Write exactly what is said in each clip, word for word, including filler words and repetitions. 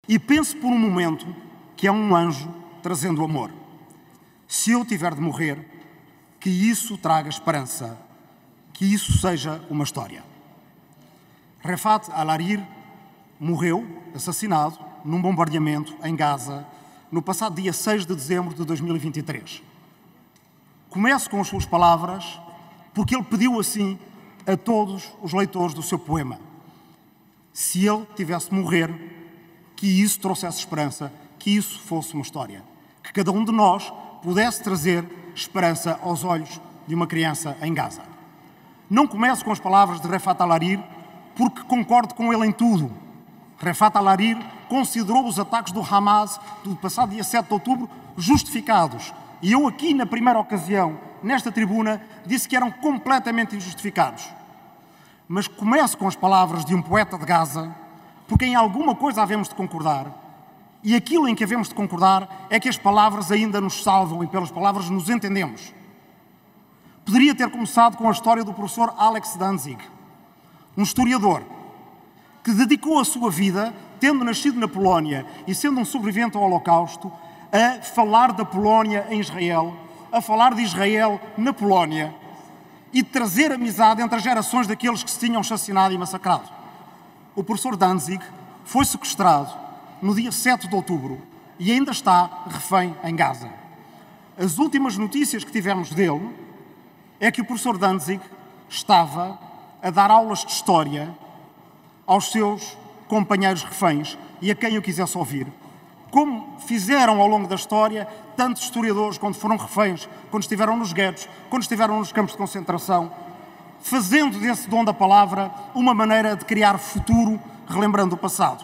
e pense por um momento que é um anjo trazendo amor. Se eu tiver de morrer, que isso traga esperança, que isso seja uma história. Refat al-Hariri morreu, assassinado, num bombardeamento em Gaza, no passado dia seis de dezembro de dois mil e vinte e três. Começo com as suas palavras, porque ele pediu assim a todos os leitores do seu poema. Se ele tivesse de morrer, que isso trouxesse esperança, que isso fosse uma história. Que cada um de nós pudesse trazer esperança aos olhos de uma criança em Gaza. Não começo com as palavras de Refat al-Hariri, porque concordo com ele em tudo. Refat al-Hariri considerou os ataques do Hamas do passado dia sete de outubro justificados. E eu aqui, na primeira ocasião, nesta tribuna, disse que eram completamente injustificados. Mas começo com as palavras de um poeta de Gaza, porque em alguma coisa havemos de concordar. E aquilo em que havemos de concordar é que as palavras ainda nos salvam e pelas palavras nos entendemos. Poderia ter começado com a história do professor Alex Danzig, um historiador que dedicou a sua vida, tendo nascido na Polónia e sendo um sobrevivente ao Holocausto, a falar da Polónia em Israel, a falar de Israel na Polónia e trazer amizade entre as gerações daqueles que se tinham assassinado e massacrado. O professor Danzig foi sequestrado no dia sete de outubro e ainda está refém em Gaza. As últimas notícias que tivemos dele é que o professor Danzig estava a dar aulas de história aos seus companheiros reféns e a quem o quisesse ouvir. Como fizeram ao longo da história tantos historiadores quando foram reféns, quando estiveram nos guetos, quando estiveram nos campos de concentração, fazendo desse dom da palavra uma maneira de criar futuro, relembrando o passado.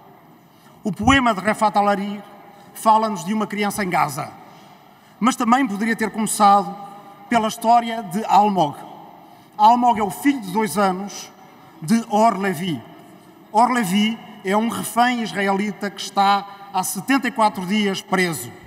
O poema de Refat al-Hariri fala-nos de uma criança em Gaza, mas também poderia ter começado pela história de Almog. Almog é o filho de dois anos de Or Levi. Or Levi é um refém israelita que está há setenta e quatro dias preso.